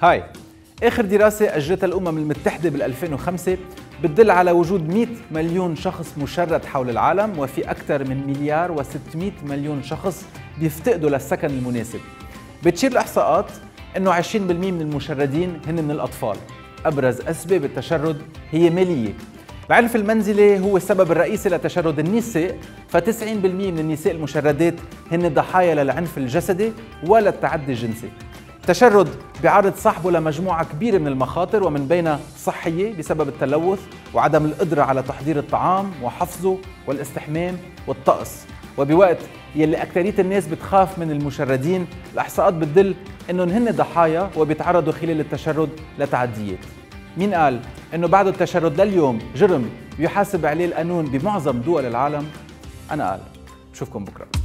هاي آخر دراسة أجرتها الأمم المتحدة بال2005 بتدل على وجود 100 مليون شخص مشرد حول العالم، وفي أكثر من مليار و600 مليون شخص بيفتقدوا للسكن المناسب. بتشير الإحصاءات أنه 20% من المشردين هن من الأطفال. أبرز أسباب التشرد هي مالية. العنف المنزلي هو السبب الرئيسي لتشرد النساء، ف90% من النساء المشردات هن ضحايا للعنف الجسدي وللتعدي الجنسي. التشرد بيعرض صاحبه لمجموعة كبيرة من المخاطر، ومن بينها صحية بسبب التلوث وعدم القدرة على تحضير الطعام وحفظه والاستحمام والطقس. وبوقت يلي أكترية الناس بتخاف من المشردين، الإحصاءات بتدل إنهم هن ضحايا وبيتعرضوا خلال التشرد لتعديات. مين قال إنه بعد التشرد لليوم جرم يحاسب عليه القانون بمعظم دول العالم؟ أنا قال. بشوفكم بكرة.